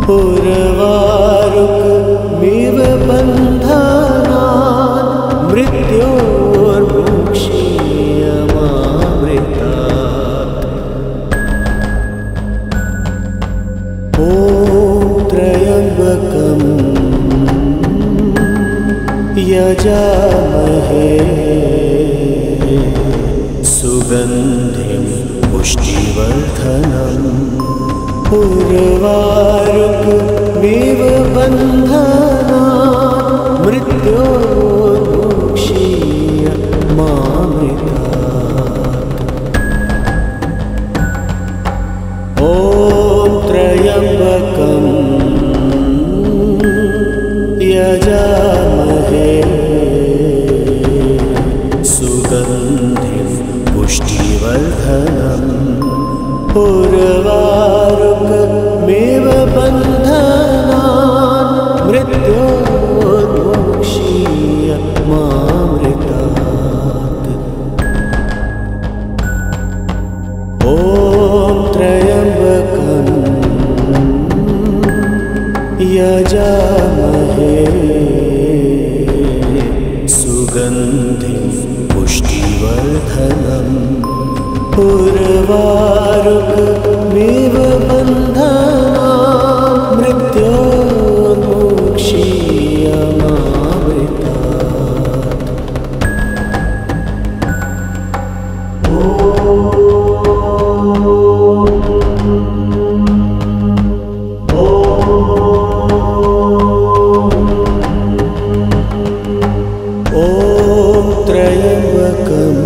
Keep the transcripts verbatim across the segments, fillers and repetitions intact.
उर्वारुकमिव बन्धनान् मृत्योर्मुक्षीयमामृतात्। ॐ त्र्यम्बकं यजामहे सुगन्धिं पुष्टिवर्धनम्। उर्वारुकमिव बन्धनान् मृत्योर्मुक्षीयमामृतात्। ॐ त्र्यम्बकं यजामहे सुगन्धिं पुष्टिवर्धनम्। उर्वारुकमिव बन्धनान् मृत्योर्मुक्षीयमामृतात्। ॐ त्र्यम्बकं यजामहे सुगन्धिं पुष्टिवर्धनम्। उर्वारुकमिव बन्धनान् मृत्योर्मुक्षीयमामृतात्। ॐ त्र्यम्बकं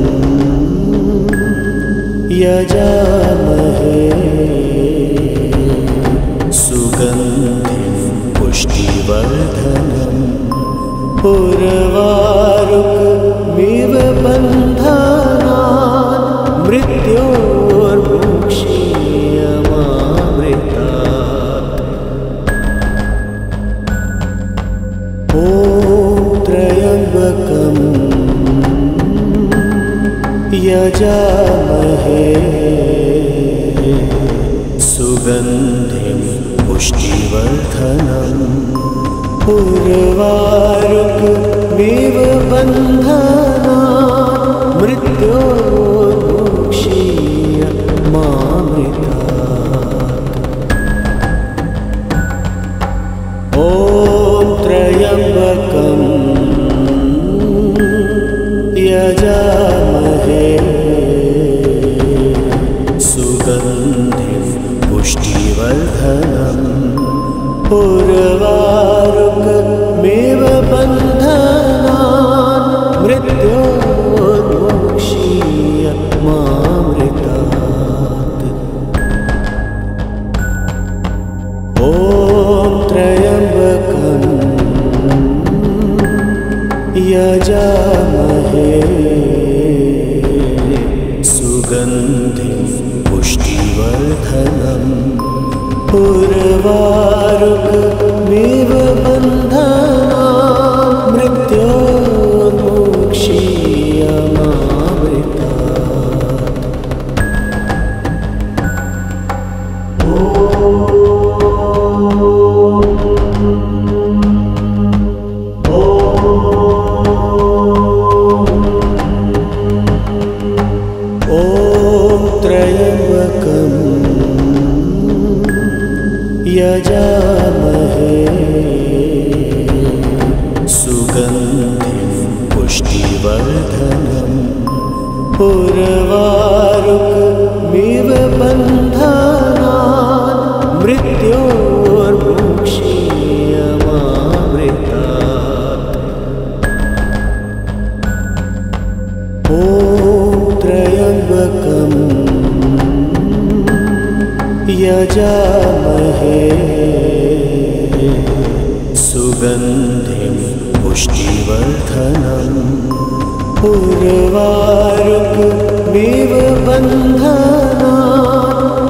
यजामहे सुगन्धिं पुष्टिवर्धनम्। उर्वारुकमिव बन्धनान् मृत्योर्मुक्षीयमामृतात्। ॐ त्र्यम्बकं यजामहे सुगन्धिं पुष्टिवर्धनम्। उर्वारुकमिव बन्धनान् मृत्योर्मुक्षीयमामृतात्। ॐ त्र्यम्बकं यजामहे सुगन्धिं पुष्टिवर्धनम्। उर्वारुकमिव बन्धनान् मृत्योर्मुक्षीयमामृतात्। ॐ त्र्यम्बकं यजामहे सुगन्धिं पुष्टिवर्धनम्। उर्वारुकमिव बन्धनान् यजामहे सुगन्धिं पुष्टिवर्धनम्। उर्वारुकमिव बन्धनान् मृत्योर्मुक्षीयमामृतात्। ॐ त्र्यम्बकं यजामहे सुगन्धिं पुष्टिवर्धनम्। उर्वारुकमिव बन्धनान्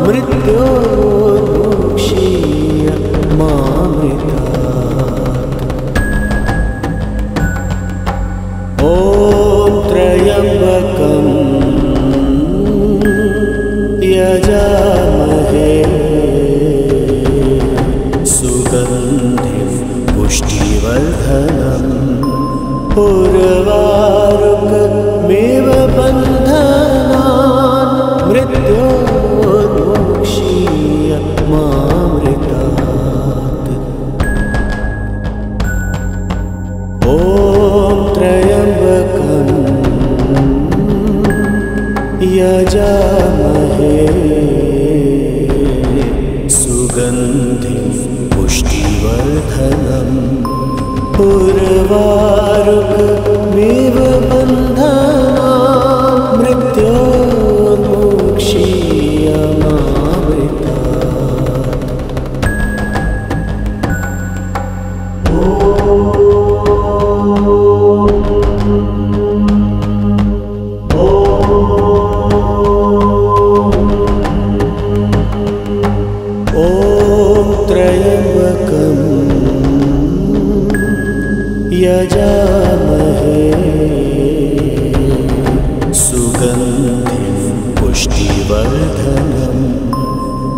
मृत्योर्मुक्षीयमामृतात्। ॐ त्र्यम्बकं यजामहे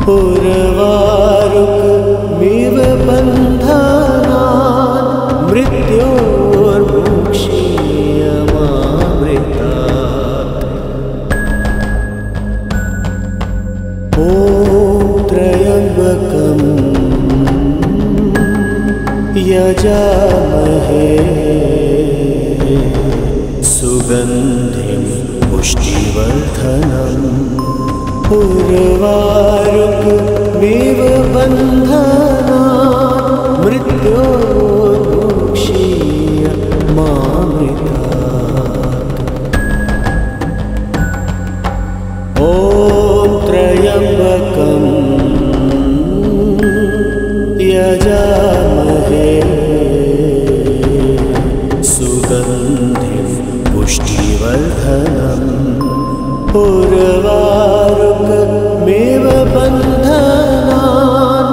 उर्वारुकमिव बन्धनान् मृत्योर्मुक्षीयमामृतात्। ॐ त्र्यम्बकं यजामहे सुगन्धिं पुष्टिवर्धनम्। उर्वारुकमिव बन्धनान् मृत्योर्मुक्षीयमामृतात्। ॐ त्र्यम्बकं यजामहे सुगन्धिं पुष्टिवर्धनम्। उर्वारुकमिव बन्धनान्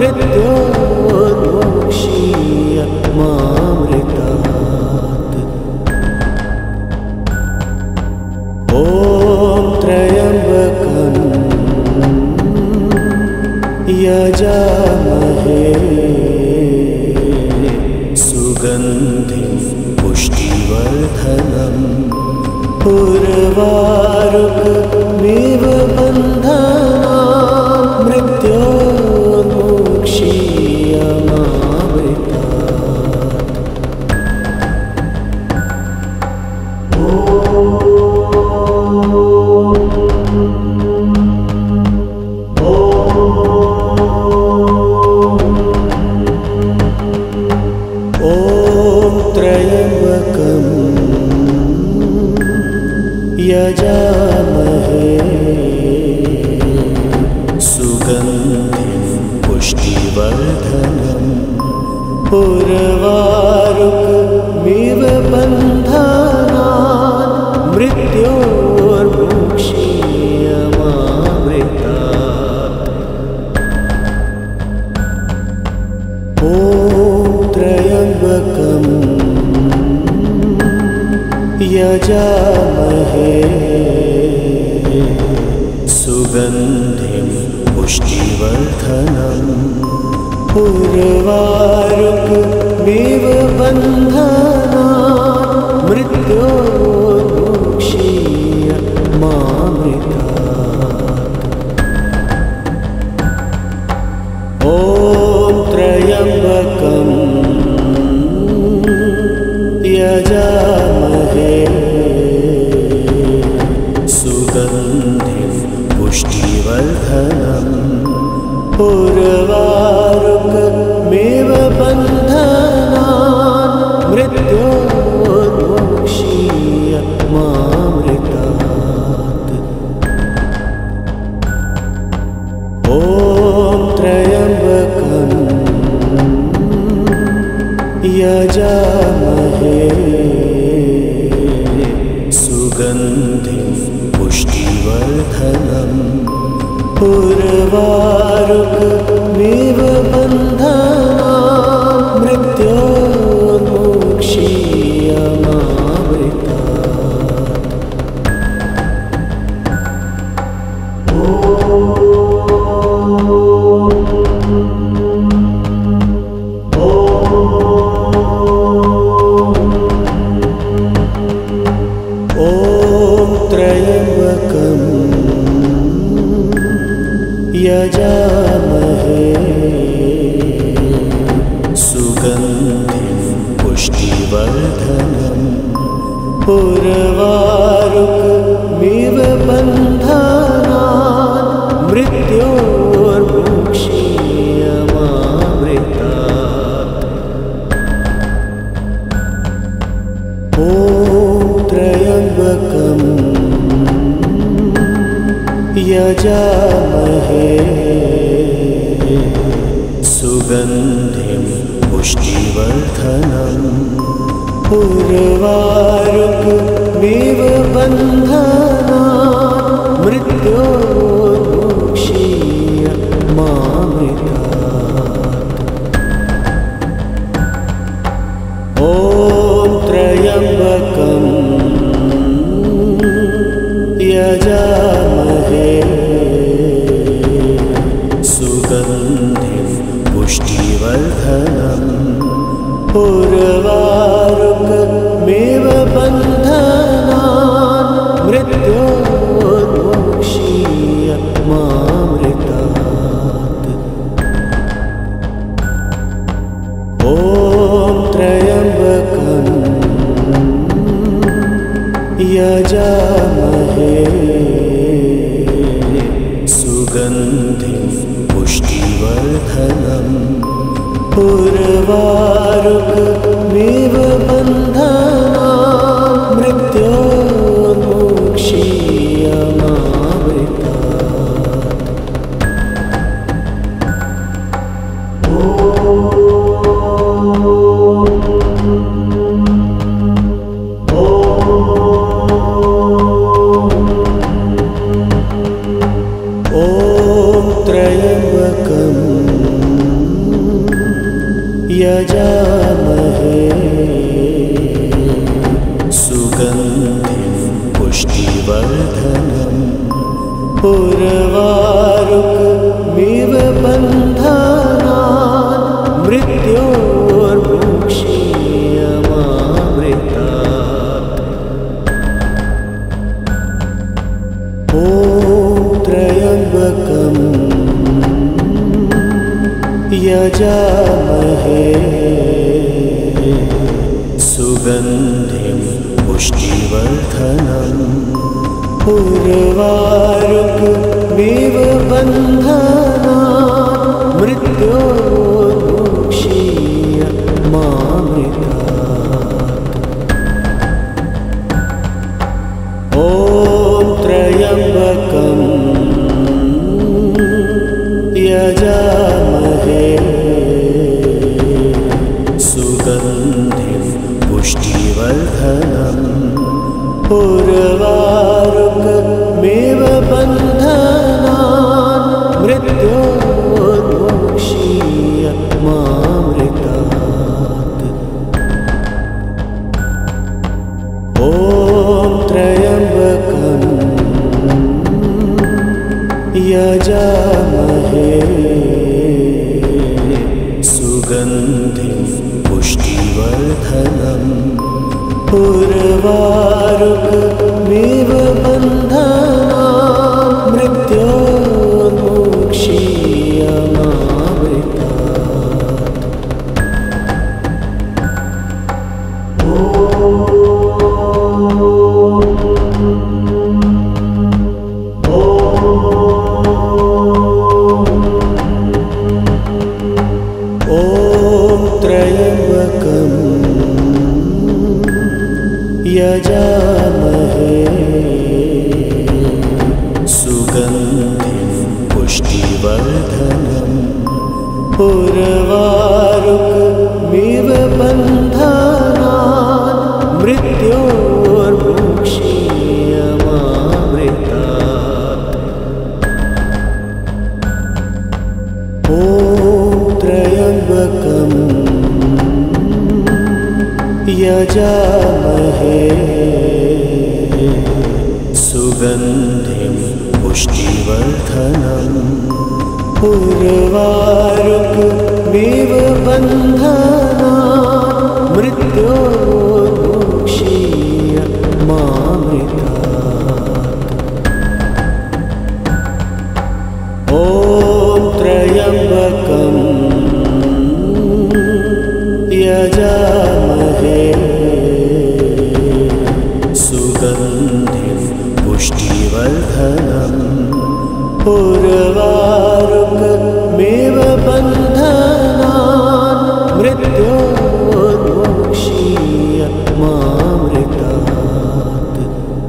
मृत्योर्मुक्षीयमामृतात्। ॐ त्र्यम्बकं यजामहे सुगन्धिं पुष्टिवर्धनम्। उर्वारुकमिव बन्धनान् यजामहे सुगन्धिं पुष्टिवर्धनम्। उर्वारुकमिव बन्धनान् मृत्योर्मुक्षीयमामृतात्। ॐ त्र्यम्बकं यजामहे सुगन्धिं पुष्टिवर्धनम्। उर्वारुकमिव बन्धनान् मृत्योर्मुक्षीयमामृतात्। ॐ त्र्यम्बकं यजामहे सुगन्धिं पुष्टिवर्धनम्। उर्वारुकमिव बन्धनान् यजामहे सुगन्धिं पुष्टिवर्धनम्। उर्वारुकमिव बन्धनान् मृत्योर्मुक्षीयमामृतात्। ॐ त्र्यम्बकं यजामहे सुगन्धिं पुष्टिवर्धनम्। उर्वारुकमिव बन्धनान् मृत्योर्मुक्षीयमामृतात्। ॐ त्र्यम्बकं यजामहे उर्वारुकमेव बन्धनान् मृत्योर्मोक्षीय मामृतात्। ॐ त्र्यम्बकं यजामहे सुगन्धिं पुष्टिवर्धनम् उर्वारुकमेव बन्धनान् मृत्योर्मोक्षीय मामृतात्। ॐ त्र्यम्बकं यजामहे सुगन्धिं पुष्टिवर्धनम् उर्वारुकमेव बन्धनान् मृत्योर्मोक्षीय मामृतात्। ॐ त्र्यम्बकं यजामहे सुगन्धिं पुष्टिवर्धनम् उर्वारुकमेव बन्धनान् मृत्योर्मोक्षीय मामृतात्। ॐ त्र्यम्बकं यजामहे सुगन्धिं पुष्टिवर्धनम् उर्वारुकमेव बन्धनान् मृत्योर्मोक्षीय मामृतात्। ॐ त्र्यम्बकं यजामहे सुगन्धिं पुष्टिवर्धनम् उर्वारुकमेव बन्धनान् मृत्योर्मोक्षीय मामृतात्। ॐ त्र्यम्बकं यजामहे सुगन्धिं पुष्टिवर्धनम् उर्वारुकमेव बन्धनान् मृत्योर्मोक्षीय मामृतात्। ॐ त्र्यम्बकं यजामहे सुगन्धिं पुष्टिवर्धनम् उर्वारुकमेव बन्धनान् मृत्योर्मोक्षीय मामृतात्। ॐ त्र्यम्बकं यजामहे सुगन्धिं पुष्टिवर्धनम् उर्वारुकमेव बन्धनान् मृत्योर्मोक्षीय मामृतात्।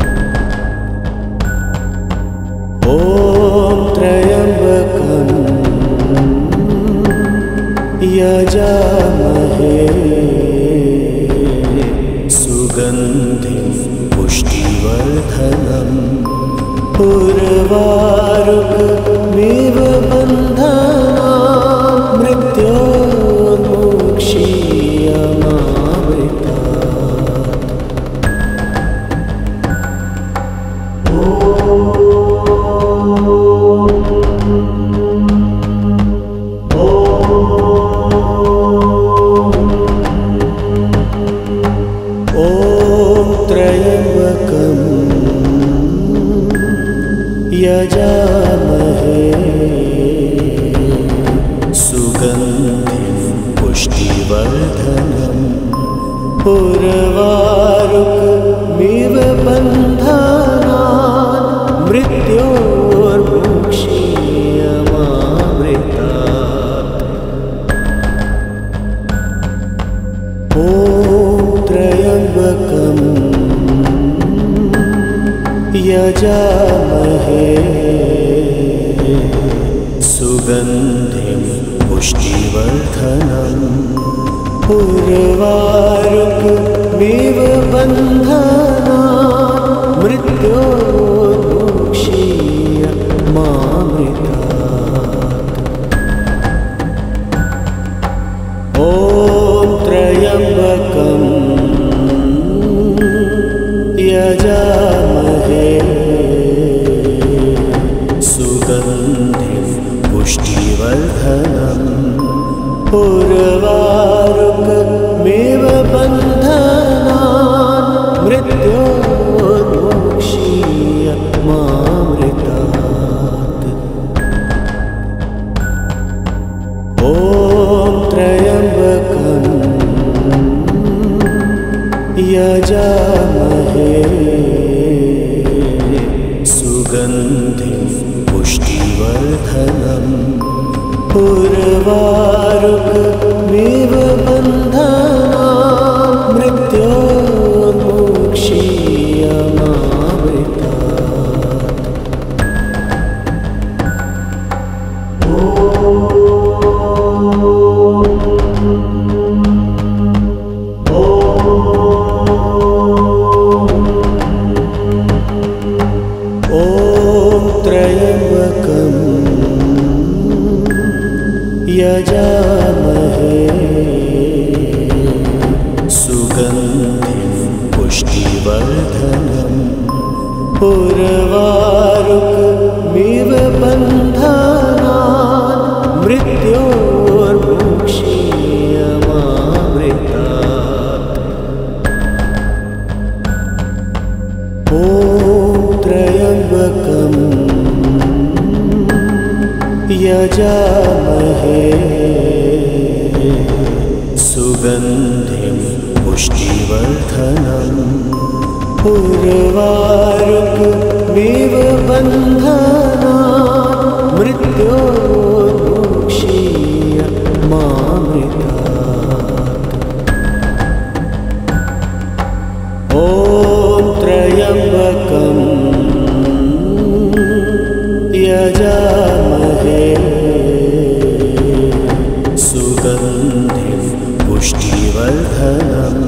ॐ त्र्यम्बकं यजामहे सुगन्धिं पुष्टिवर्धनम् उर्वारुकमेव बन्धनान् मृत्योर्मोक्षीय मामृतात्। ॐ सुगन्धिं पुष्टिवर्धनम् उर्वारुकमिव बन्धनात् मृत्योर्मुक्षीय मामृतात्। ॐ त्र्यम्बकं यजामहे सुगन्धिं पुष्टिवर्धनम् उर्वारुकमिव बन्धनात् मृत्योर्मुक्षीय मामृतात्। ॐ त्र्यम्बकं यजामहे सुगन्धिं पुष्टिवर्धनम् उर्वारुकमिव बन्धनात् मृत्योर्मुक्षीय यजामहे सुगन्धिं पुष्टिवर्धनम् उर्वारुकमिव बन्धनात् मृत्योर्मुक्षीय मामृतात्। ॐ त्र्यम्बकं यजामहे सुगन्धिं पुष्टिवर्धनम् उर्वारुकमिव बन्धनात् मृत्योर्मुक्षीय मामृतात्। ॐ त्र्यम्बकं यजामहे सुगन्धिं पुष्टिवर्धनम्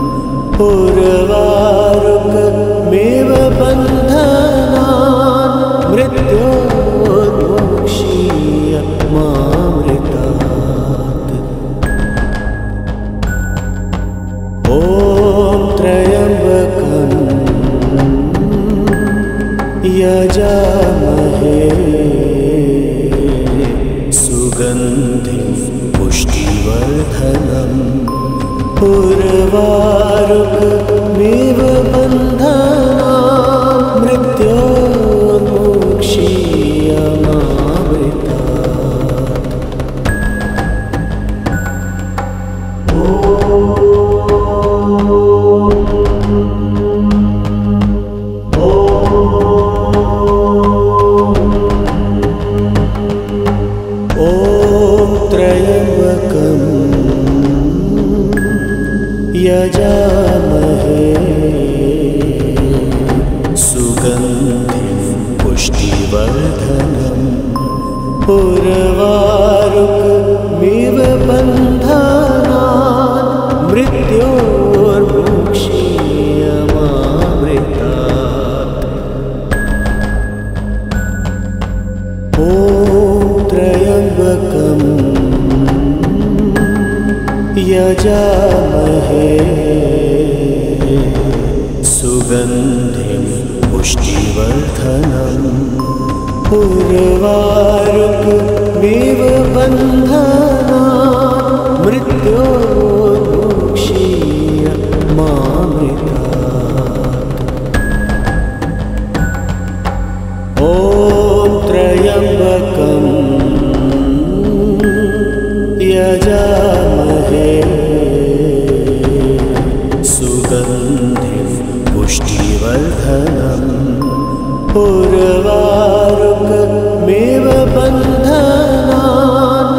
उर्वारुकमिव बन्धनात् मृत्योर्मुक्षीय मामृतात्। ॐ त्र्यम्बकं यजामहे सुगन्धिं पुष्टिवर्धनम् उर्वारुकमिव बन्धनात् मृत्योर्मुक्षीय यजामहे सुगन्धिं पुष्टिवर्धनम् उर्वारुकमिव बन्धनात् मृत्योर्मुक्षीय मामृतात्। ॐ त्र्यम्बकं यजामहे सुगन्धिं पुष्टिवर्धनम् उर्वारुकमिव बन्धनात् मृत्योर्मुक्षीय मामृतात्। ॐ त्र्यम्बकं यजामहे सुगन्धिं पुष्टिवर्धनम् उर्वारुकमिव बन्धनात्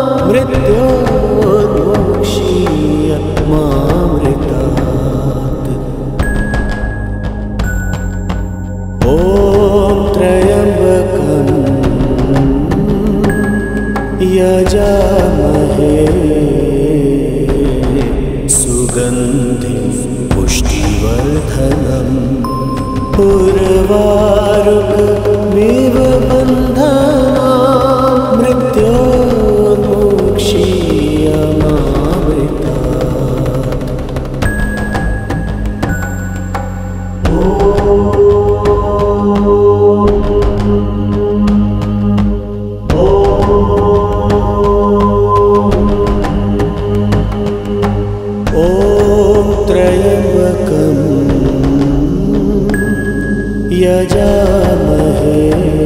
मृत्योर्मुक्षीय मामृतात्। ॐ त्र्यम्बकं यजामहे सुगन्धिं पुष्टिवर्धनम् उर्वारुकमिव बन्धनान् यजामहे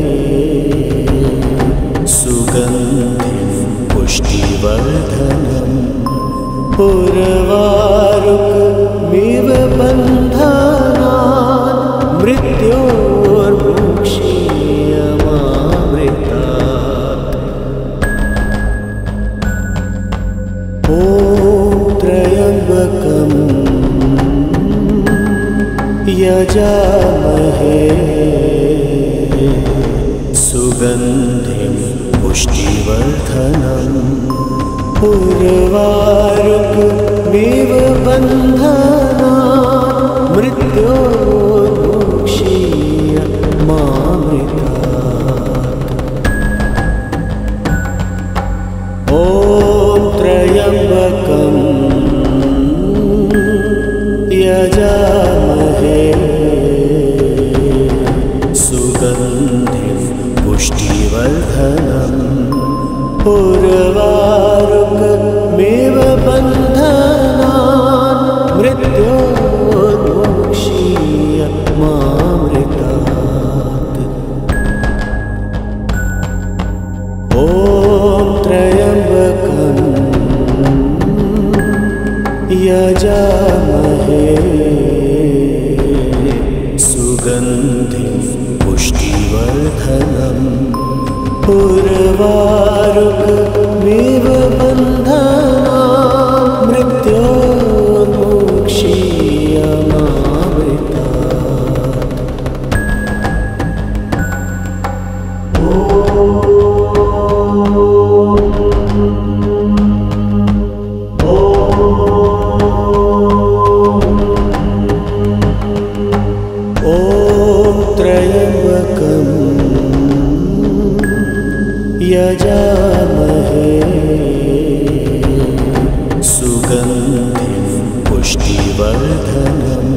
सुगन्धिं पुष्टिवर्धनम् उर्वारुकमिव बन्धनान् मृत्योर्मुक्षीयमामृतात्। ॐ त्र्यम्बकम् यजामहे सुगन्धिं पुष्टिवर्धनम् उर्वारुकमिव बन्धनान् मृत्योर्मुक्षीयमामृतात्। ॐ त्र्यम्बकम् यजामहे सुगन्धिं पुष्टिवर्धनम् उर्वारुकमिव बन्धनान् मृत्योर्मुक्षीयमामृतात्। ॐ त्र्यम्बकम् यजामहे सुगन्धिं पुष्टिवर्धनम् उर्वारुकमिव बन्धनान् यजामहे सुगन्धिं पुष्टिवर्धनम्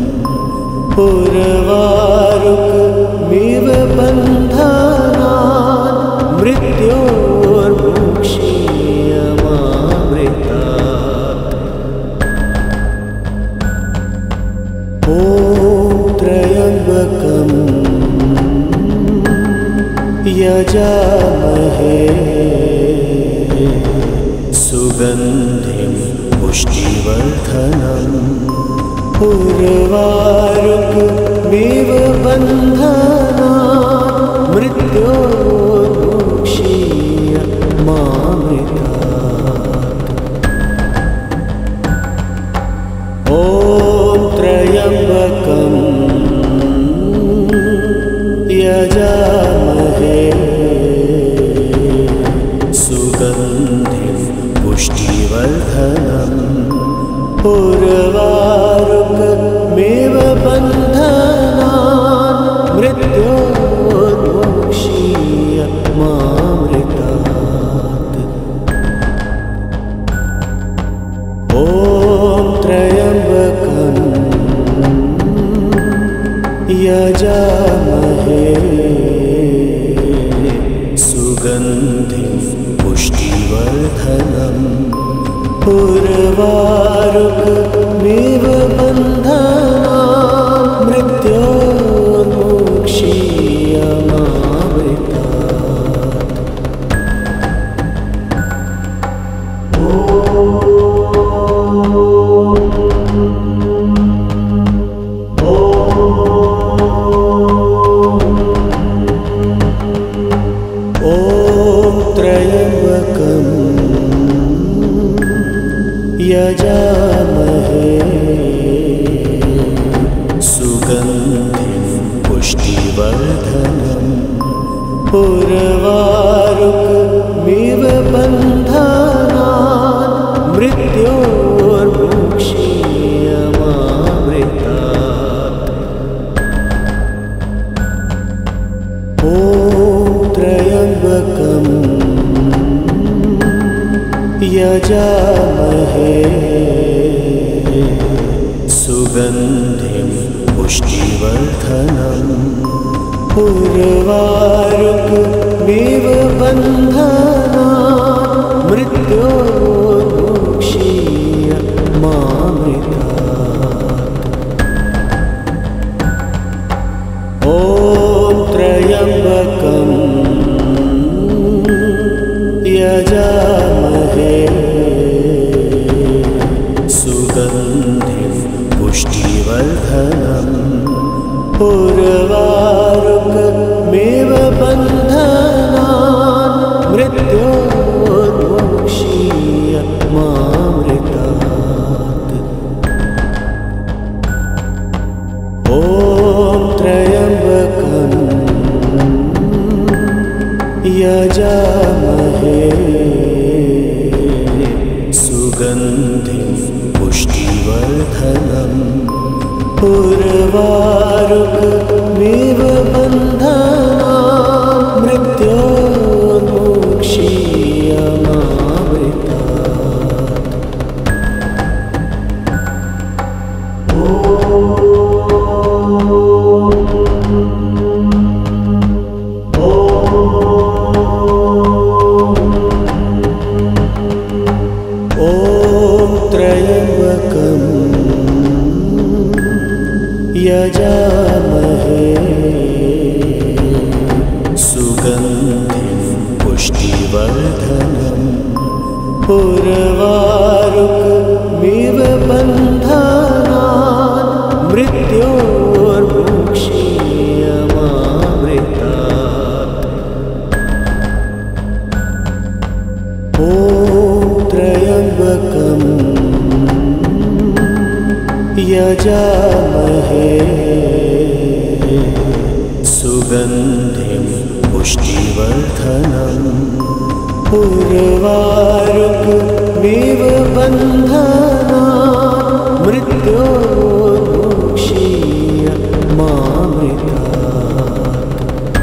उर्वारुकमिव बन्धनान् मृत्योर्मुक्षीयमामृतात्। ॐ त्र्यम्बकम् यजामहे सुगन्धिं पुष्टिवर्धनम् उर्वारुकमिव बन्धनान् मृत्योर्मुक्षीयमामृतात्। ॐ त्र्यम्बकम् यजामहे सुगन्धिं पुष्टिवर्धनम् उर्वारुकमिव बन्धनान् मृत्योर्मुक्षीयमामृतात्। ॐ त्र्यम्बकम् यजामहे सुगन्धिं पुष्टिवर्धनम् उर्वारुकमिव बन्धनान् मृत्योर्मुक्षीयमामृतात्। ॐ त्र्यम्बकम् यजामहे सुगन्धिं पुष्टिवर्धनम् उर्वारुकमिव बन्धनान् यजामहे सुगन्धिं पुष्टिवर्धनम् उर्वारुकमिव बन्धनान् मृत्योर्मुक्षीय मामृतात्। ॐ त्र्यम्बकं यजामहे सुगन्धिं पुष्टिवर्धनम् उर्वारुकमिव बन्धनान् मृत्योर्मुक्षीय मामृतात्। ॐ त्र्यम्बकं यजामहे सुगन्धिं पुष्टिवर्धनम् उर्वारुकमिव बन्धनान् मृत्योर्मुक्षीय यजामहे सुगन्धिं पुष्टिवर्धनम् उर्वारुकमिव बन्धनान् मृत्योर्मुक्षीय मामृतात्। ॐ त्र्यम्बकं यजामहे सुगन्धिं पुष्टिवर्धनम् उर्वारुकमिव बन्धनान् मृत्योर्मुक्षीय मामृतात्।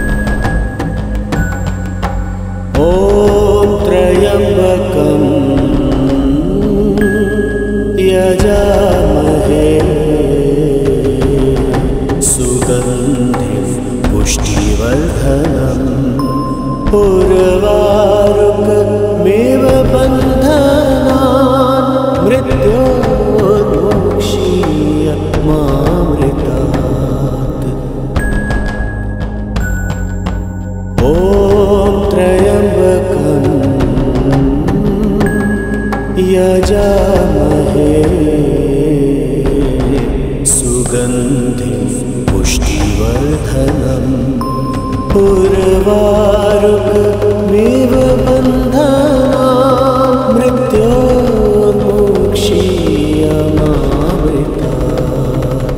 ॐ त्र्यम्बकं यजामहे सुगन्धिं पुष्टिवर्धनम् उर्वारुकमिव बन्धनान् मृत्योर्मुक्षीय मामृतात्। ॐ त्र्यम्बकं यजामहे सुगन्धिं पुष्टिवर्धनम् उर्वारुकमिव बन्धनान् मृत्योर्मुक्षीय मामृतात्।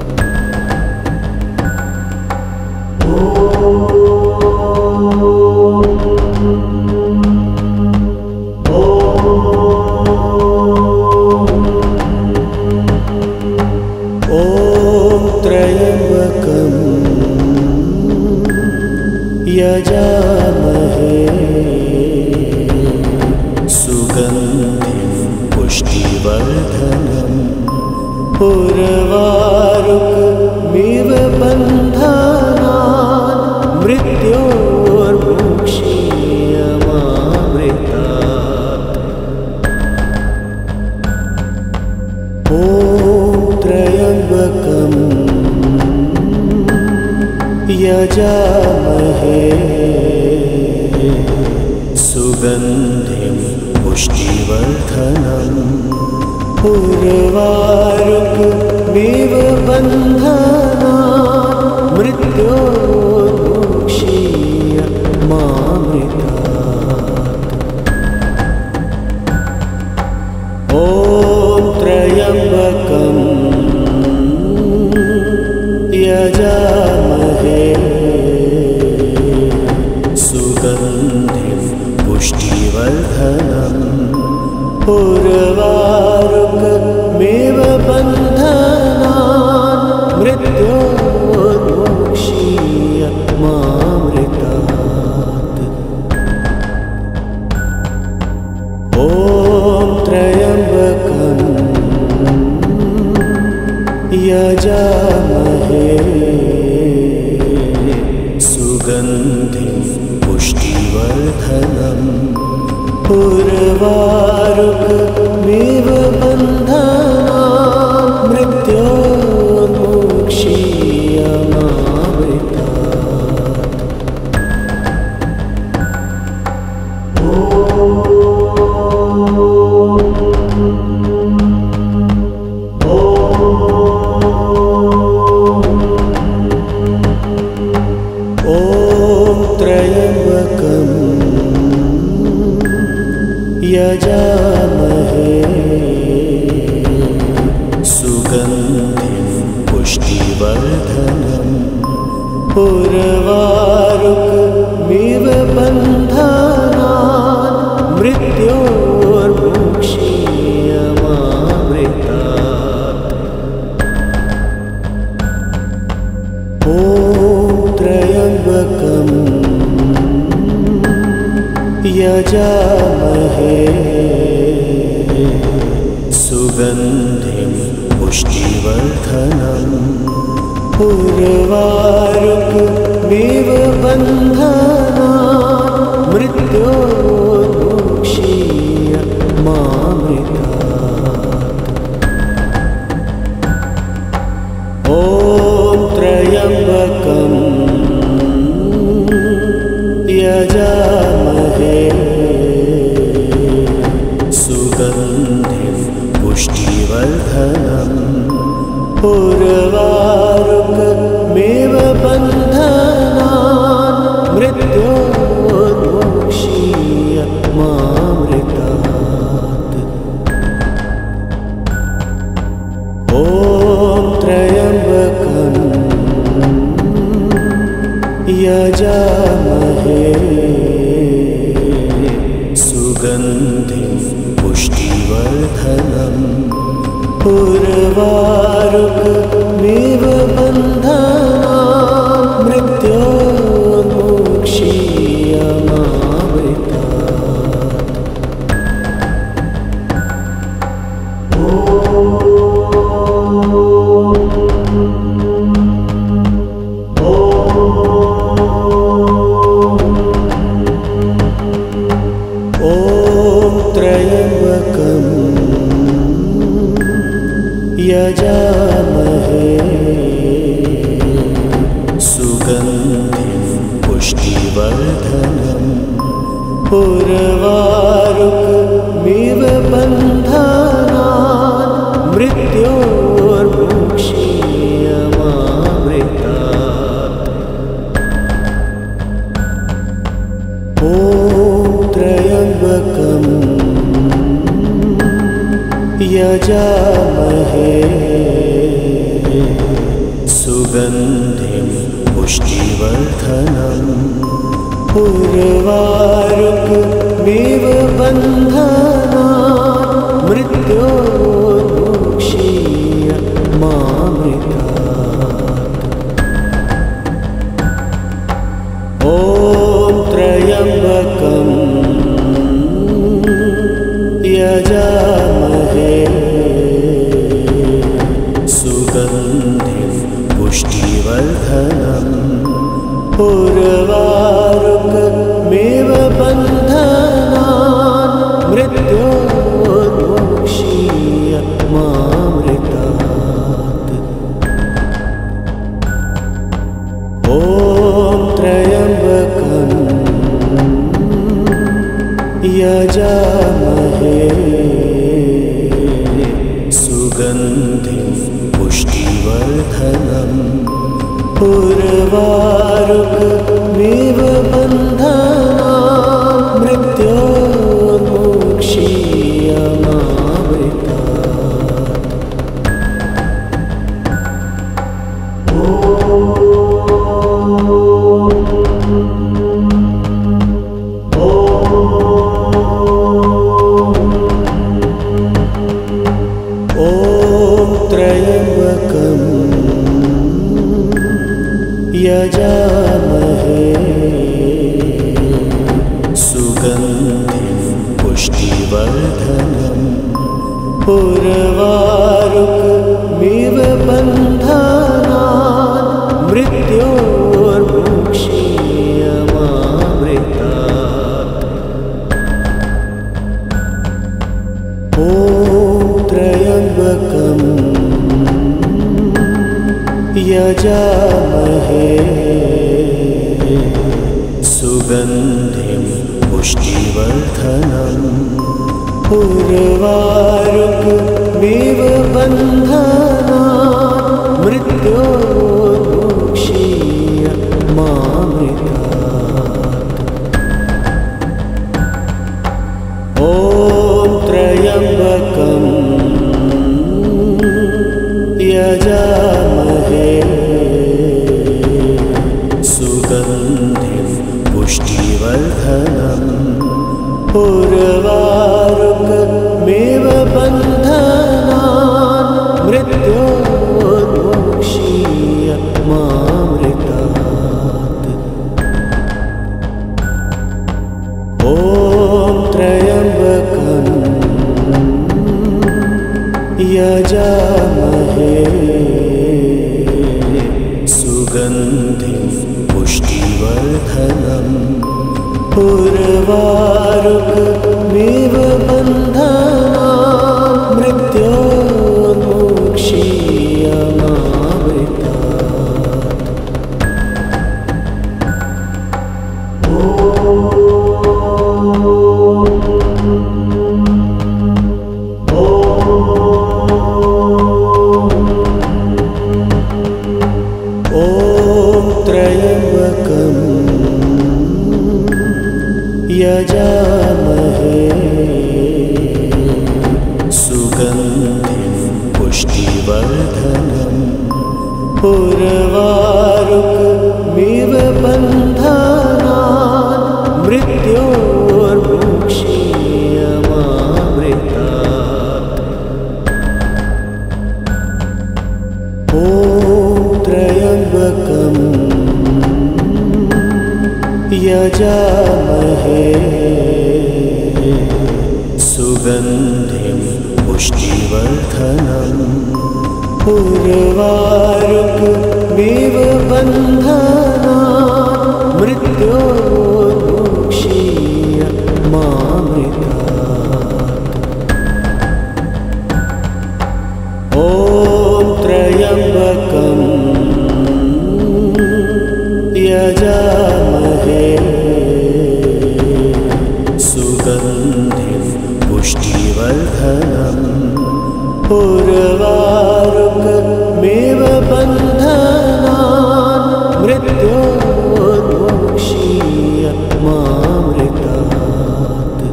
ॐ त्र्यम्बकं यजामहे सुगन्धिं पुष्टिवर्धनम् उर्वारुकमिव बन्धनान् मृत्योर्मुक्षीय मामृतात्। ॐ त्र्यम्बकं यजामहे सुगन्धिं पुष्टिवर्धनम् उर्वारुकमिव बन्धनान् मृत्योर्मुक्षीय मामृतात्। ॐ त्र्यम्बकं यजामहे सुगन्धिं पुष्टिवर्धनम् उर्वारुकमिव बन्धनान् मृत्योर्मुक्षीय मामृतात्। ॐ उर्वारुकमिव बन्धनान् यजामहे सुगन्धिं पुष्टिवर्धनम् उर्वारुकमिव बन्धनान् मृत्योर्मुक्षीयमामृतात्। ॐ त्र्यम्बकम् यजामहे सुगन्धिं पुष्टिवर्धनम् उर्वारुकमिव बन्धनान् मृत्योर्मुक्षीयमामृतात्। ॐ त्र्यम्बकम् यजामहे सुगन्धिं पुष्टिवर्धनम् उर्वारुकमिव बन्धनान् मृत्योर्मुक्षीयमामृतात्। ॐ त्र्यम्बकम् यजामहे सुगन्धिं पुष्टिवर्धनम् उर्वारुकमिव बन्धनान् मृत्योर्मुक्षीयमामृतात्। त्र्यम्बकं यजामहे सुगन्धिं पुष्टिवर्धनम् उर्वारुकमिव बन्धनात् मृत्योर्मुक्षीय मामृतात्। ॐ त्र्यम्बकं यजामहे सुगन्धिं पुष्टिवर्धनम् उर्वारुकमिव बन्धनात् मृत्योर्मुक्षीय मामृतात्। ॐ त्र्यम्बकं यजामहे सुगन्धिं पुष्टिवर्धनम् उर्वारुकमिव बन्धनात् मृत्योर्मुक्षीय मामृतात्। ॐ त्र्यम्बकं यजामहे सुगन्धिं पुष्टिवर्धनम् उर्वारुकमिव बन्धनात् मृत्योर्मुक्षीय मामृतात्। ॐ त्र्यम्बकं यजामहे सुगन्धिं पुष्टिवर्धनम् उर्वारुकमिव बन्धनात् मृत्योर्मुक्षीय मामृतात्। ॐ त्र्यम्बकं यजामहे सुगन्धिं पुष्टिवर्धनम् उर्वारुकमिव बन्धनात् मृत्योर्मुक्षीय मामृतात्।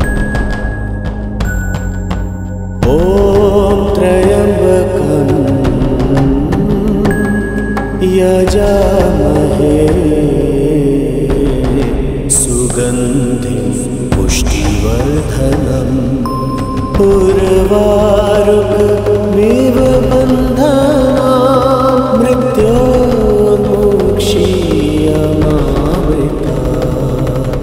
ॐ त्र्यम्बकं यजामहे सुगन्धिं पुष्टिवर्धनम् उर्वारुकमिव बन्धनात् मृत्योर्मुक्षीय मामृतात्।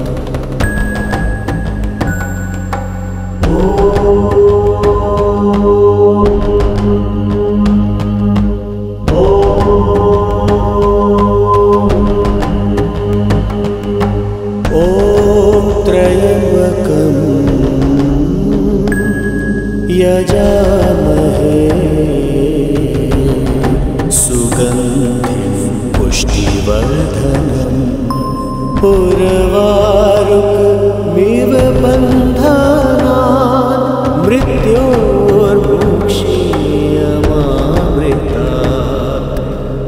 ॐ त्र्यम्बकं यजामहे सुगन्धिं पुष्टिवर्धनम् उर्वारुकमिव बन्धनात् मृत्योर्मुक्षीय मामृतात्।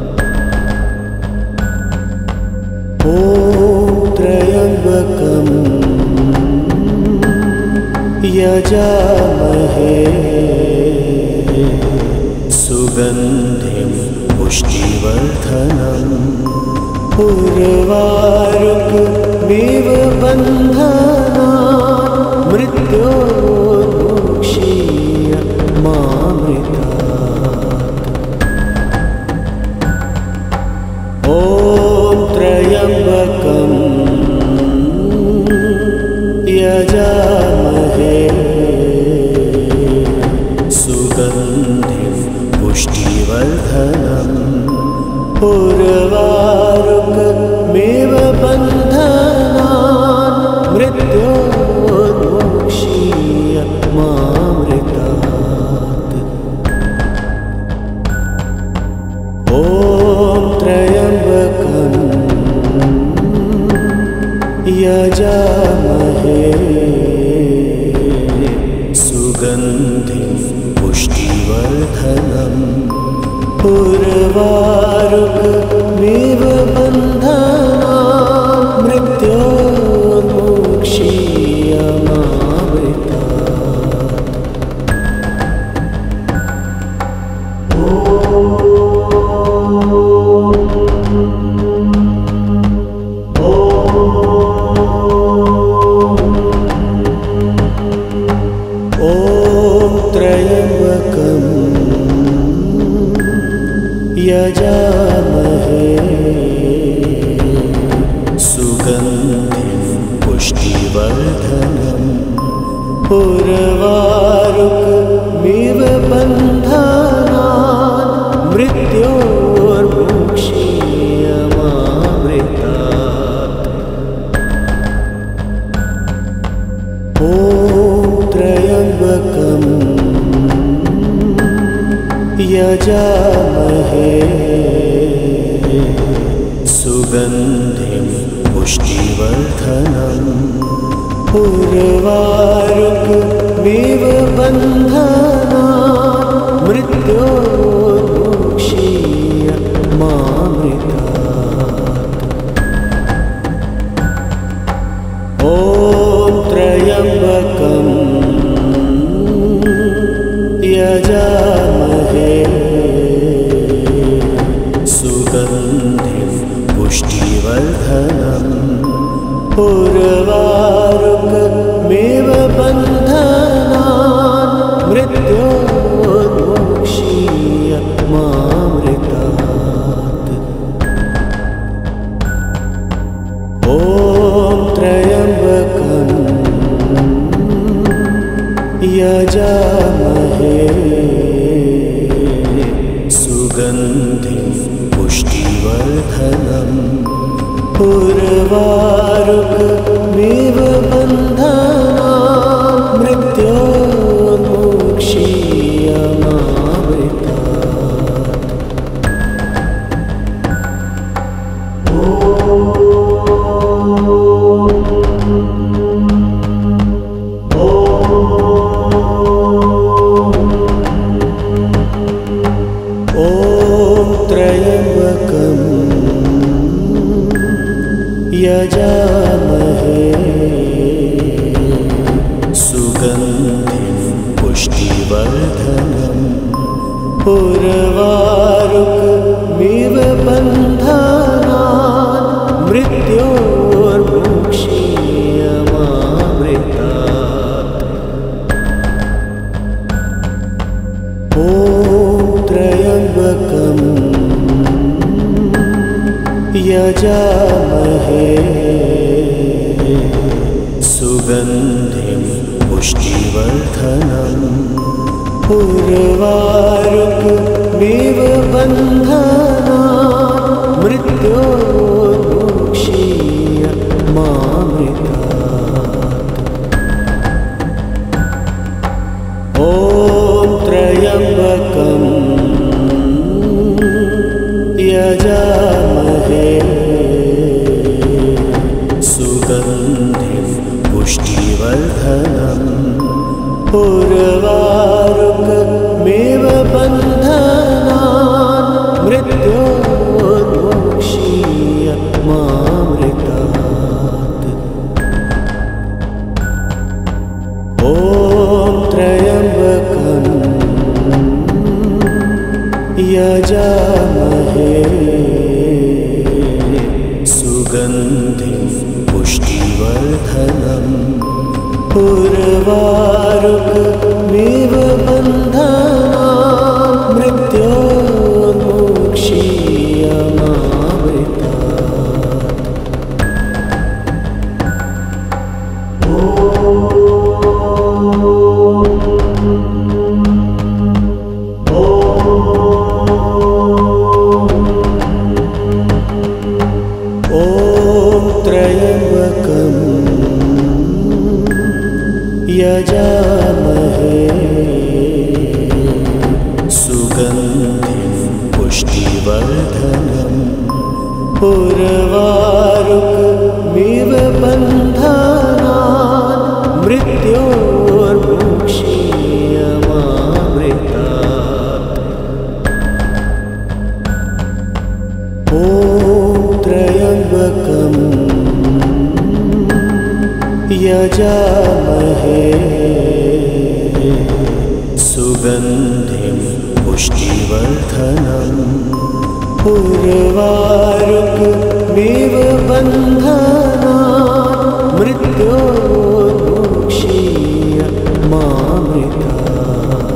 ॐ त्र्यम्बकं यजामहे सुगन्धिं पुष्टिवर्धनम् उर्वारुकमिव बन्धनात् मृत्योर्मुक्षीय मामृतात्। ॐ त्र्यम्बकं यजामहे सुगन्धिं पुष्टिवर्धनम् उर्वारुकमिव बन्धनात् मृत्योर्मुक्षीय मामृतात्। त्र्यम्बकं यजामहे सुगन्धिं पुष्टिवर्धनम् उर्वारुकमिव बन्धनान् मृत्योर्मुक्षीयमामृतात्। ॐ त्र्यम्बकं यजामहे सुगन्धिं पुष्टिवर्धनम् उर्वारुकमिव बन्धनान् मृत्योर्मुक्षीयमामृतात्। ॐ त्र्यम्बकं यजामहे सुगन्धिं पुष्टिवर्धनम् उर्वारुकमिव बन्धनान् मृत्योर्मुक्षीयमामृतात्। ॐ त्र्यम्बकं यजामहे सुगन्धिं पुष्टिवर्धनम् उर्वारुकमिव बन्धनान् मृत्योर्मुक्षीयमामृतात्। ॐ त्र्यम्बकं यजामहे सुगन्धिं पुष्टिवर्धनम् उर्वारुकमिव बन्धनान् मृत्योर्मुक्षीयमामृतात्। ॐ त्र्यम्बकं यजामहे सुगन्धिं पुष्टिवर्धनम् उर्वारुकमिव बन्धनान् मृत्योर्मुक्षीयमामृतात्। ॐ त्र्यम्बकं यजामहे सुगन्धिं पुष्टिवर्धनम् उर्वारुकमिव बन्धनान् मृत्योर्मुक्षीयमामृतात्। ॐ त्र्यम्बकं यजामहे सुगन्धिं पुष्टिवर्धनम् उर्वारुकमिव बन्धनान् मृत्योर्मुक्षीयमामृतात्। ॐ त्र्यम्बकं यजामहे सुगन्धिं पुष्टिवर्धनम् उर्वारुकमिव बन्धनान् मृत्योर्मुक्षीयमामृतात्। ॐ त्र्यम्बकं यजामहे सुगन्धिं पुष्टिवर्धनम् उर्वारुकमिव बन्धनान् मृत्योर्मुक्षीयमामृतात्।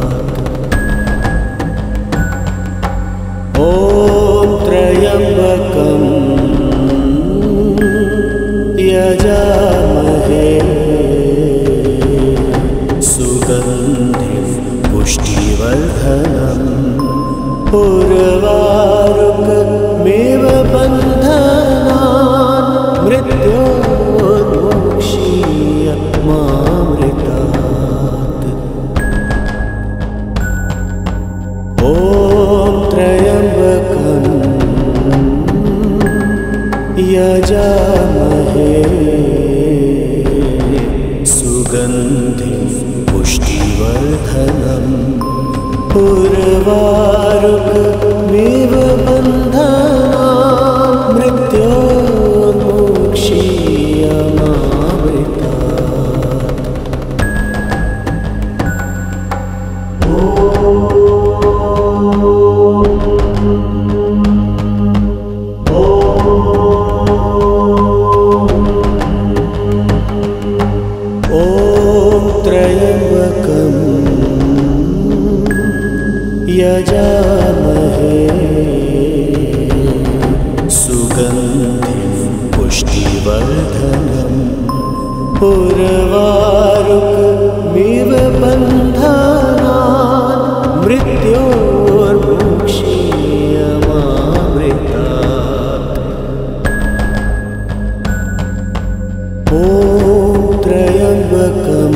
पुष्टिवर्धनम् उर्वारुकमिव बन्धनान् यजामहे सुगन्धिं पुष्टिवर्धनम् उर्वारुकमिव बन्धनान् मृत्योर्मुक्षीयमामृतात्। ॐ त्र्यम्बकम्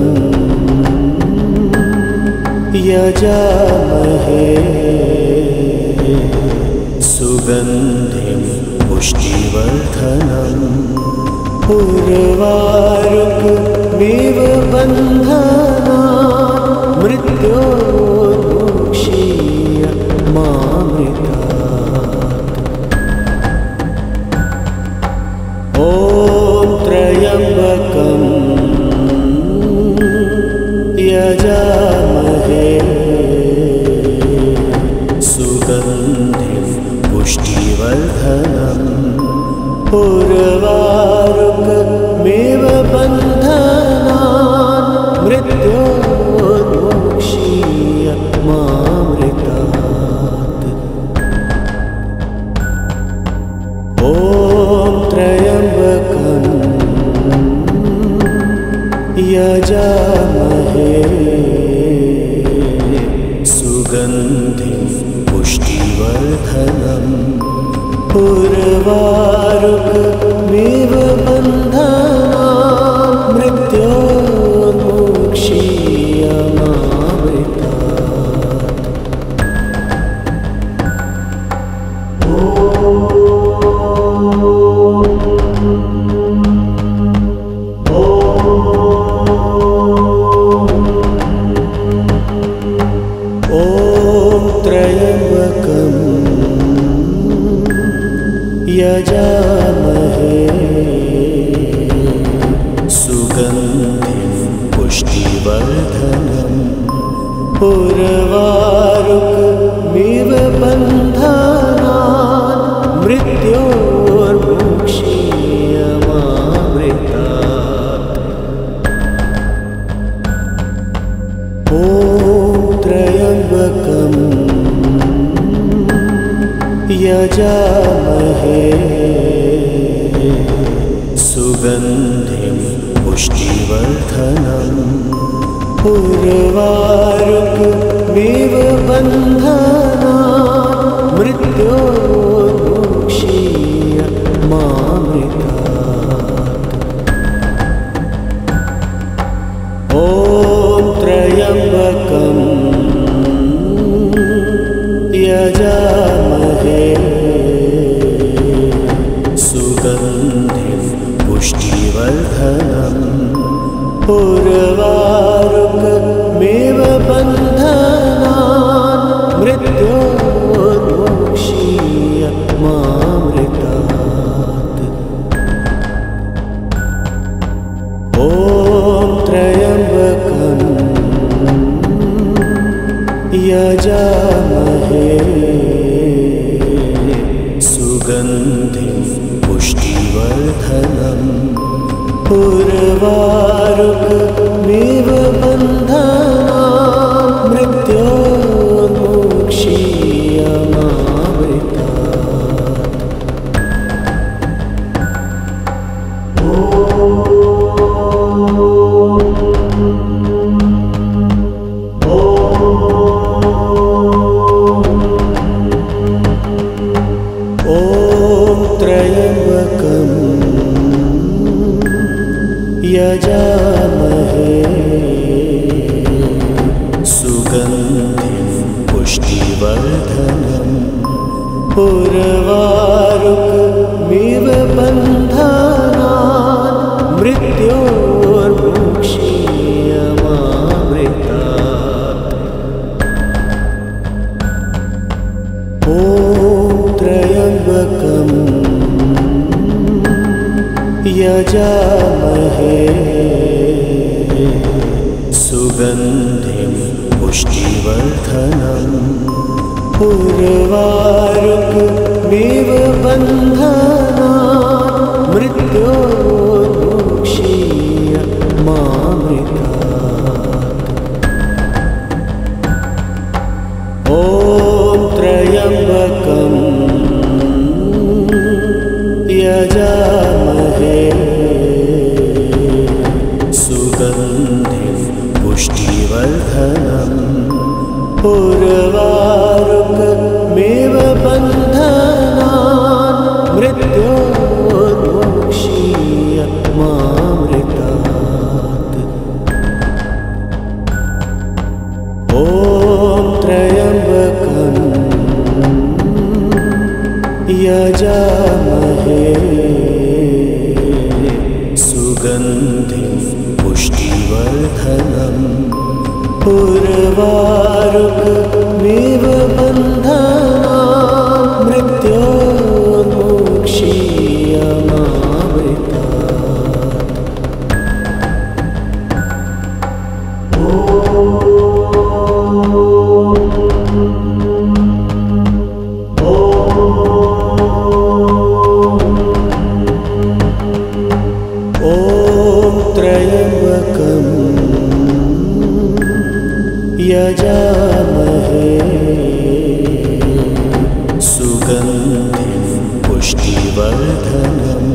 यजामहे सुगन्धिं पुष्टिवर्धनम् उर्वारुकमिव बन्धनान् मृत्योर्मुक्षीयमामृतात्। ॐ त्र्यम्बकम् यजामहे सुगन्धिं पुष्टिवर्धनम् उर्वारुकमिव बन्धनान् मृत्योर्मुक्षीयमामृतात्। ॐ त्र्यम्बकम् यजामहे सुगन्धिं पुष्टिवर्धनम् उर्वारुकमिव बन्धनान् यजामहे सुगन्धिं पुष्टिवर्धनम् उर्वारुकमिव बन्धनान् मृत्योर्मुक्षीयमामृतात्। ॐ त्र्यम्बकम् यजामहे सुगन्धिं पुष्टिवर्धनम् उर्वारुकमिव बन्धनान् मृत्योर्मुक्षीयमामृतात्। ॐ त्र्यम्बकम् यजामहे सुगन्धिं पुष्टिवर्धनम् उर्वारुकमिव बन्धनान् मृत्योर्मुक्षीयमामृतात्। ॐ त्र्यम्बकम् सुगन्धिं पुष्टिवर्धनम् उर्वारुकमिव बन्धनात् मृत्योर्मुक्षीय मामृतात्। ॐ त्र्यम्बकं यजामहे सुगन्धिं पुष्टिवर्धनम् उर्वारुकमिव बन्धनात् मृत्योर्मुक्षीय मामृतात्। ॐ त्र्यम्बकं यजामहे सुगन्धिं पुष्टिवर्धनम् उर्वारुकमिव बन्धनात् मृत्योर्मुक्षीय मामृतात्। ॐ त्र्यम्बकं यजामहे सुगन्धिं पुष्टिवर्धनम्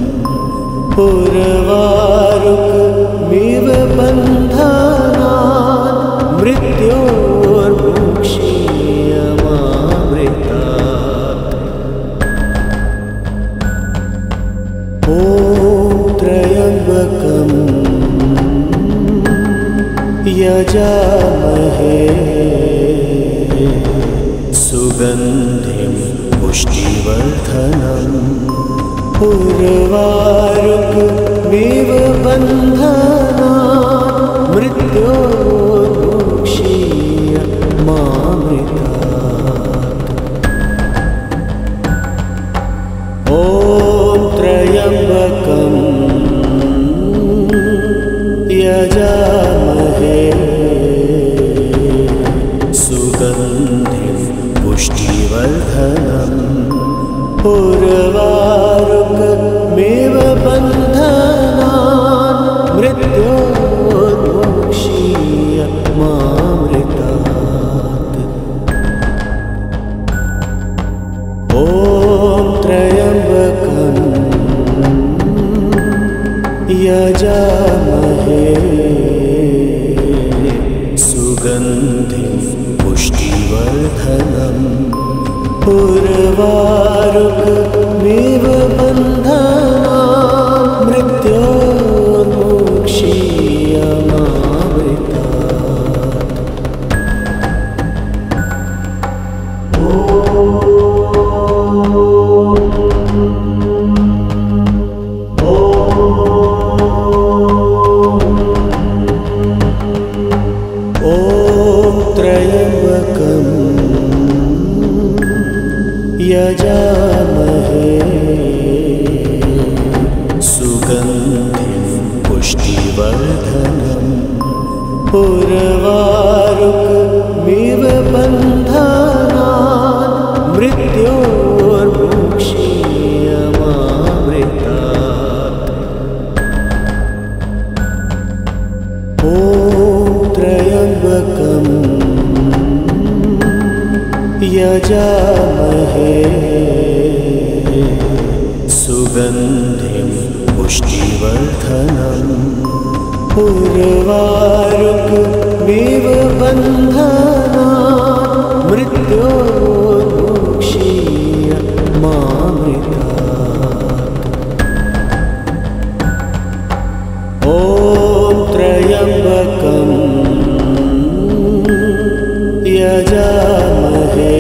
उर्वारुकमिव बन्धनात् मृत्योर्मुक्षीय मामृतात्। ॐ त्र्यम्बकं यजामहे सुगन्धिं पुष्टिवर्धनम् उर्वारुकमिव बन्धनात् मृत्योर्मुक्षीय मामृतात्। ॐ त्र्यम्बकं यजामहे सुगन्धिं पुष्टिवर्धनम् उर्वारुकमिव बन्धनात् मृत्योर्मुक्षीय मामृतात्। ॐ त्र्यम्बकं यजामहे सुगन्धिं पुष्टिवर्धनम् उर्वारुकमिव बन्धनात् मृत्योर्मुक्षीय मामृतात्। ॐ त्र्यम्बकं यजामहे सुगन्धिं पुष्टिवर्धनम् उर्वारुकमिव बन्धनात् मृत्योर्मुक्षीय मामृतात्। ॐ त्र्यम्बकं यजामहे सुगन्धिं पुष्टिवर्धनम् उर्वारुकमिव बन्धनात् मृत्योर्मुक्षीय मामृतात्। ॐ त्र्यम्बकं यजामहे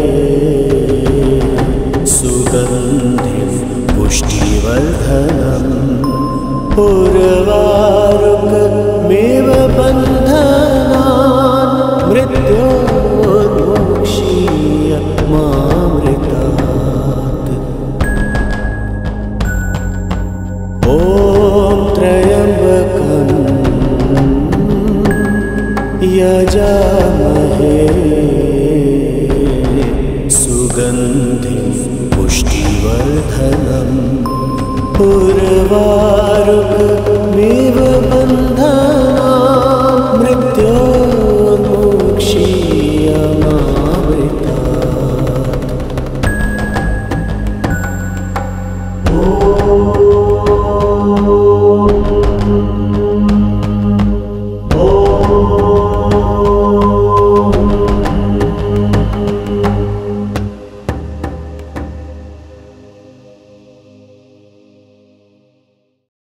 सुगन्धिं पुष्टिवर्धनम् उर्वारुकमिव बन्धनात् मृत्योर्मुक्षीय मामृतात्। ॐ त्र्यम्बकं यजामहे सुगन्धिं पुष्टिवर्धनम् उर्वारुकमिव